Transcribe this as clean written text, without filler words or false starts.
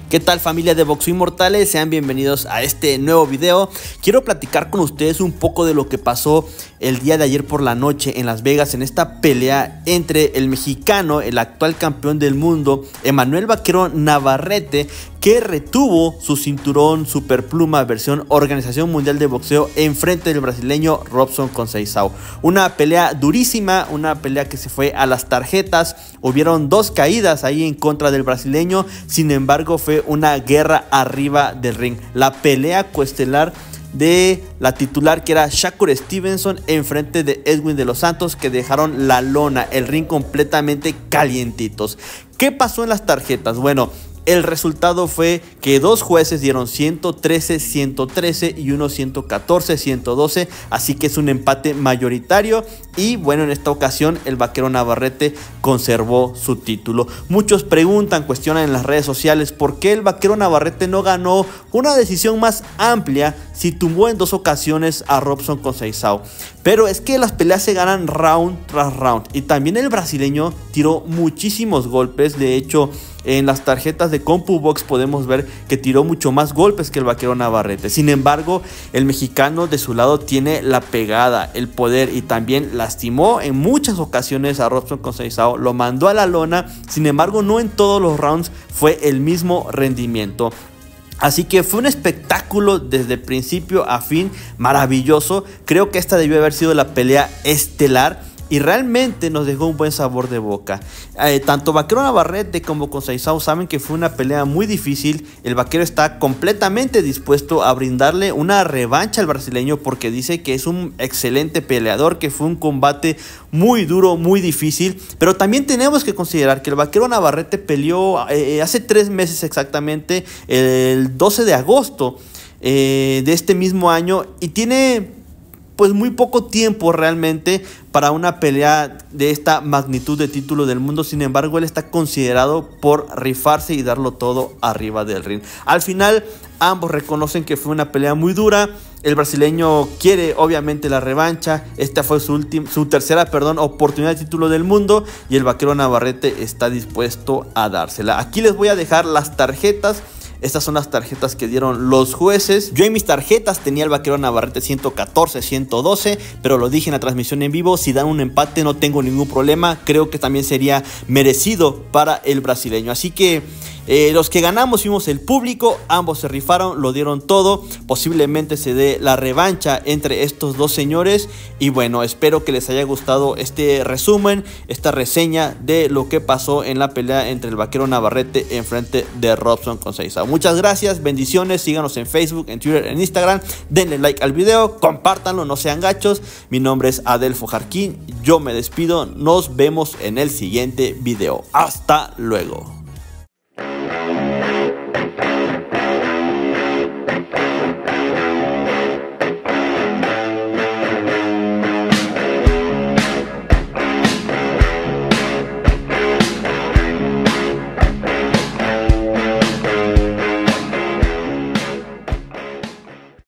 ¿Qué tal, familia de Boxeo Inmortales? Sean bienvenidos a este nuevo video. Quiero platicar con ustedes un poco de lo que pasó el día de ayer por la noche en Las Vegas, en esta pelea entre el mexicano, el actual campeón del mundo, Emanuel Vaquero Navarrete, que retuvo su cinturón superpluma versión Organización Mundial de Boxeo en frente del brasileño Robson Conceição. Una pelea durísima, una pelea que se fue a las tarjetas. Hubieron dos caídas ahí en contra del brasileño, sin embargo fue una guerra arriba del ring. La pelea coestelar de la titular, que era Shakur Stevenson, en frente de Edwin de los Santos, que dejaron la lona, el ring completamente calientitos. ¿Qué pasó en las tarjetas? Bueno, el resultado fue que dos jueces dieron 113-113 y uno 114-112, así que es un empate mayoritario. Y bueno, en esta ocasión el Vaquero Navarrete conservó su título. Muchos preguntan, cuestionan en las redes sociales por qué el Vaquero Navarrete no ganó una decisión más amplia si tumbó en dos ocasiones a Robson Conceição. Pero es que las peleas se ganan round tras round, y también el brasileño tiró muchísimos golpes. De hecho, en las tarjetas de CompuBox podemos ver que tiró mucho más golpes que el Vaquero Navarrete. Sin embargo, el mexicano de su lado tiene la pegada, el poder, y también lastimó en muchas ocasiones a Robson Conceição, lo mandó a la lona. Sin embargo, no en todos los rounds fue el mismo rendimiento. Así que fue un espectáculo desde principio a fin, maravilloso. Creo que esta debió haber sido la pelea estelar y realmente nos dejó un buen sabor de boca. Tanto Vaquero Navarrete como Conceição saben que fue una pelea muy difícil. El Vaquero está completamente dispuesto a brindarle una revancha al brasileño, porque dice que es un excelente peleador, que fue un combate muy duro, muy difícil. Pero también tenemos que considerar que el Vaquero Navarrete peleó hace 3 meses exactamente, el 12 de agosto de este mismo año, y tiene pues muy poco tiempo realmente para una pelea de esta magnitud de título del mundo. Sin embargo, él está considerado por rifarse y darlo todo arriba del ring. Al final, ambos reconocen que fue una pelea muy dura. El brasileño quiere obviamente la revancha. Esta fue su tercera oportunidad de título del mundo, y el Vaquero Navarrete está dispuesto a dársela. Aquí les voy a dejar las tarjetas. Estas son las tarjetas que dieron los jueces. Yo en mis tarjetas tenía el Vaquero Navarrete 114-112, pero lo dije en la transmisión en vivo: si dan un empate no tengo ningún problema. Creo que también sería merecido para el brasileño. Así que los que ganamos fuimos el público. Ambos se rifaron, lo dieron todo. Posiblemente se dé la revancha entre estos dos señores. Y bueno, espero que les haya gustado este resumen, esta reseña de lo que pasó en la pelea entre el Vaquero Navarrete en frente de Robson Conceição. Muchas gracias, bendiciones, síganos en Facebook, en Twitter, en Instagram. Denle like al video, compártanlo, no sean gachos. Mi nombre es Adelfo Jarquín, yo me despido. Nos vemos en el siguiente video. Hasta luego.